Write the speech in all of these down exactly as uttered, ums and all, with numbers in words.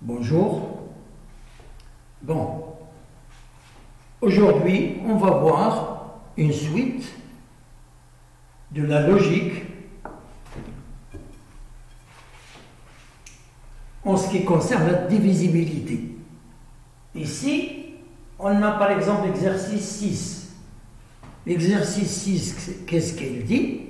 Bonjour. Bon, aujourd'hui, on va voir une suite de la logique en ce qui concerne la divisibilité. Ici, on a par exemple l'exercice six. L'exercice six, qu'est-ce qu'il dit?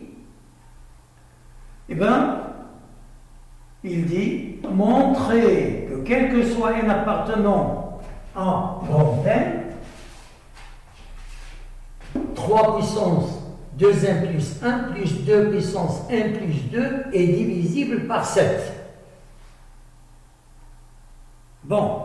Eh bien, il dit montrer que quel que soit un appartenant à grand N, trois puissance deux n plus un plus deux puissance n plus deux est divisible par sept. Bon.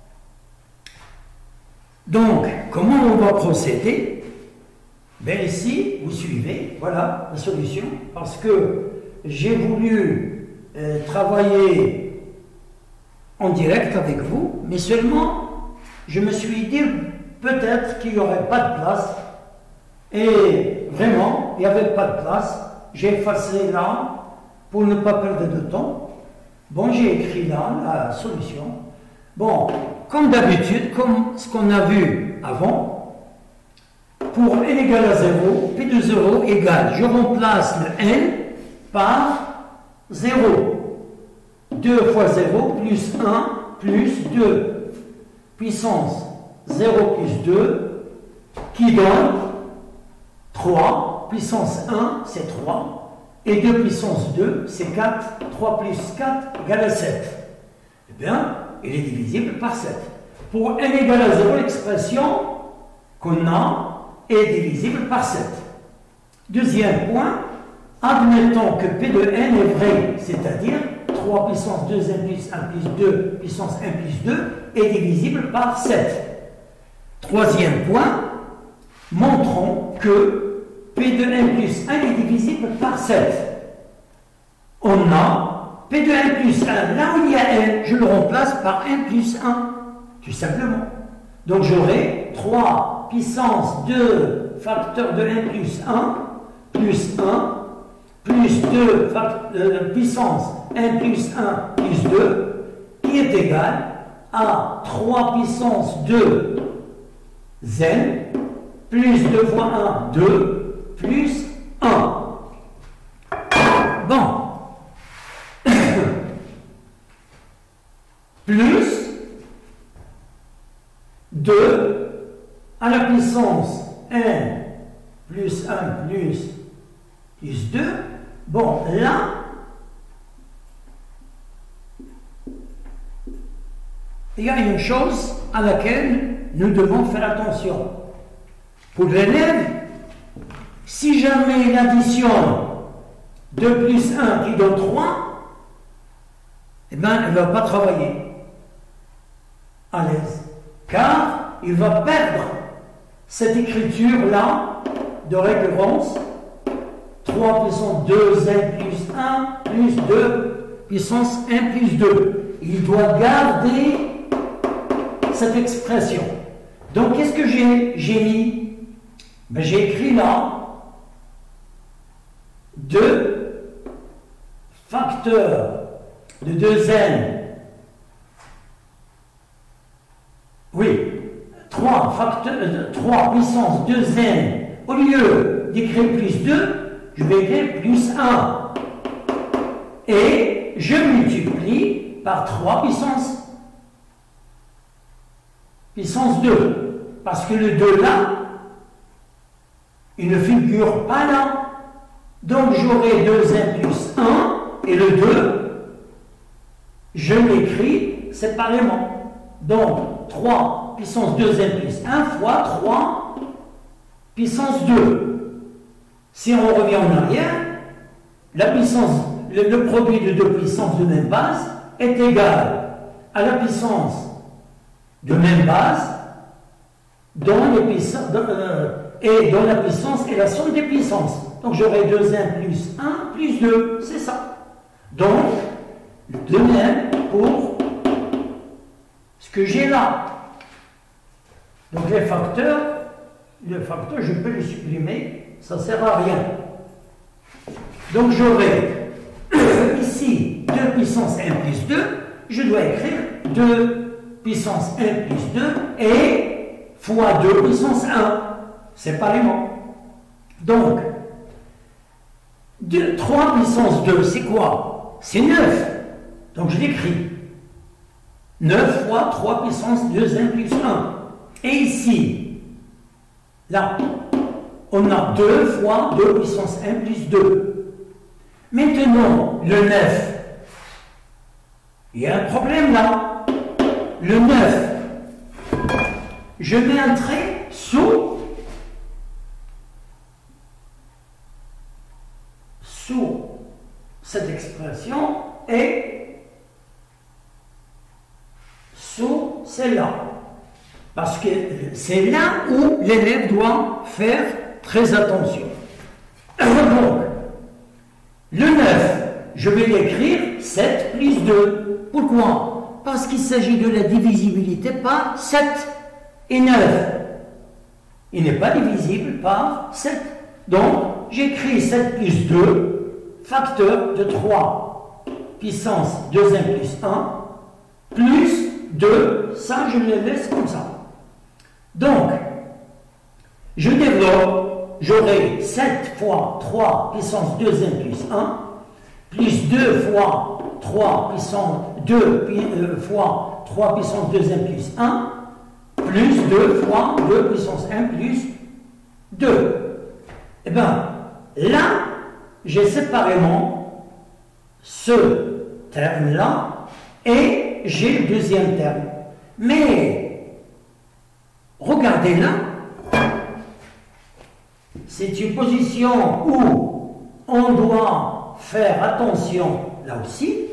Donc, comment on va procéder? Bien ici, vous suivez, voilà la solution, parce que j'ai voulu euh, travailler en direct avec vous, mais seulement, je me suis dit peut-être qu'il n'y aurait pas de place, et vraiment, il n'y avait pas de place. J'ai effacé là, pour ne pas perdre de temps. Bon, j'ai écrit là la solution. Bon, comme d'habitude, comme ce qu'on a vu avant, pour n égale à zéro, P de zéro égale, je remplace le n par zéro. deux fois zéro plus un plus deux. Puissance zéro plus deux qui donne trois. Puissance un, c'est trois. Et deux puissance deux, c'est quatre. trois plus quatre égale à sept. Eh bien, il est divisible par sept. Pour n égale à zéro, l'expression qu'on a est divisible par sept. Deuxième point, admettons que P de n est vrai, c'est-à-dire trois puissance deux n plus un plus deux puissance un plus deux est divisible par sept. Troisième point, montrons que P de n plus un est divisible par sept. On a P de n plus un, là où il y a n, je le remplace par n plus un, tout simplement. Donc j'aurai trois puissance deux facteur de n plus un, plus un, plus deux euh, puissance n plus un plus deux, qui est égal à trois puissance deux n, plus deux fois un, deux, plus un. Bon. Plus deux à la puissance n plus un plus, plus deux. Bon, là, il y a une chose à laquelle nous devons faire attention. Pour l'élève, si jamais il additionne deux plus un qui donne trois, eh bien, il ne va pas travailler à l'aise, car il va perdre cette écriture-là de récurrence, trois puissance deux n plus un plus deux puissance un plus deux. Il doit garder cette expression. Donc, qu'est-ce que j'ai mis? Ben, j'ai écrit là deux facteurs de deux n. Oui, trois facteurs, euh, trois puissance deux n. Au lieu d'écrire plus deux, je vais écrire plus un. Et je multiplie par trois puissance. Puissance deux. Parce que le deux là, il ne figure pas là. Donc j'aurai deux n plus un et le deux, je l'écris séparément. Donc trois puissance deux n plus un fois trois puissance deux. Si on revient en arrière, la puissance, le, le produit de deux puissances de même base est égal à la puissance de même base dont les puissances, euh, et dont la puissance est la somme des puissances. Donc j'aurai deux n plus un plus deux, c'est ça. Donc, de même pour ce que j'ai là. Donc les facteurs, le facteur, je peux le supprimer, ça ne sert à rien. Donc j'aurai ici deux puissance n plus deux, je dois écrire deux puissance un plus deux et fois deux puissance un, séparément. Donc, deux, trois puissance deux, c'est quoi? C'est neuf. Donc je l'écris. neuf fois trois puissance deux, un plus un. Et ici, là, on a deux fois deux puissance un plus deux. Maintenant, le neuf, il y a un problème là. Le neuf, je mets un trait sous, sous cette expression et sous celle-là. Parce que c'est là où l'élève doit faire très attention. Donc, le neuf, je vais l'écrire sept plus deux. Pourquoi? Parce qu'il s'agit de la divisibilité par sept et neuf. Il n'est pas divisible par sept. Donc, j'écris sept plus deux, facteur de trois, puissance deux, un plus un, plus deux, ça je le laisse comme ça. Donc, je développe, j'aurai sept fois trois puissance deux, un plus un, plus deux fois trois puissance deux euh, fois trois puissance deux, un plus un, plus deux fois deux puissance un plus deux. Eh bien, là, j'ai séparément ce terme-là et j'ai le deuxième terme. Mais, regardez là, c'est une position où on doit faire attention là aussi.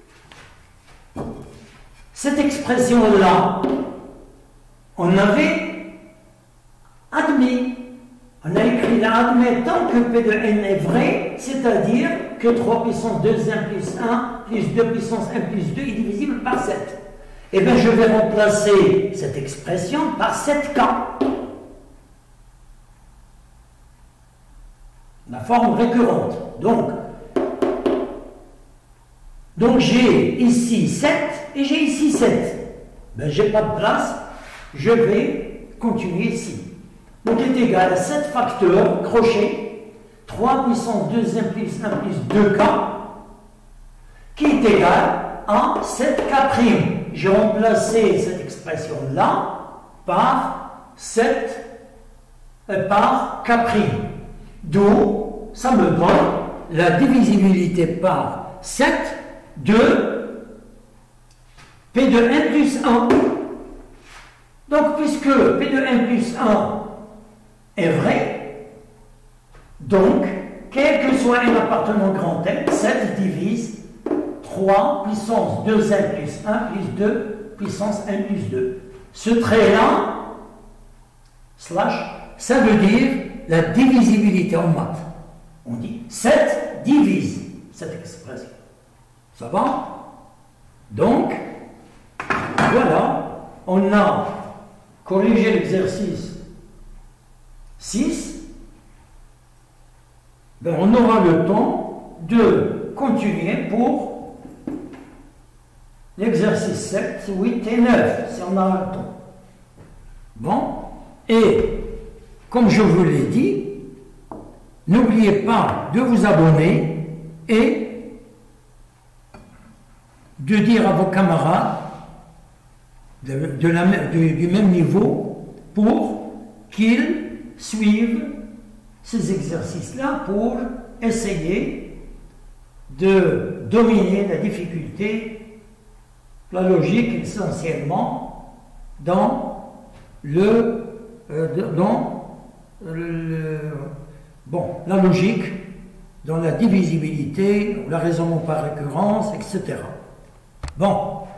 Cette expression-là, on avait admis. On a écrit là, admettant que P de n est vrai, c'est-à-dire que trois puissance deux, un plus un, plus deux puissance un plus deux est divisible par sept. Eh bien, je vais remplacer cette expression par sept K. La forme récurrente. Donc, donc j'ai ici sept et j'ai ici sept. Ben, je n'ai pas de place, je vais continuer ici. Donc est égal à sept facteurs, crochet, trois puissance deux, un plus un plus deux K, qui est égal à sept K'. J'ai remplacé cette expression-là par sept, euh, par K'. D'où ça me donne la divisibilité par sept de P de un plus un. Donc puisque P de un plus un est vrai, donc, quel que soit un appartenant grand M, sept divise trois puissance deux, un plus un plus deux puissance un plus deux. Ce trait-là, slash, ça veut dire la divisibilité en maths. On dit sept divise cette expression. Ça va? Donc, voilà, on a corrigé l'exercice six, ben on aura le temps de continuer pour l'exercice sept, huit et neuf, si on a le temps. Bon, et comme je vous l'ai dit, n'oubliez pas de vous abonner et de dire à vos camarades de, de la, de, du même niveau pour qu'ils suivent ces exercices-là pour essayer de dominer la difficulté, la logique essentiellement dans le, euh, dans le, bon, la logique, dans la divisibilité, le raisonnement par récurrence, et cetera. Bon.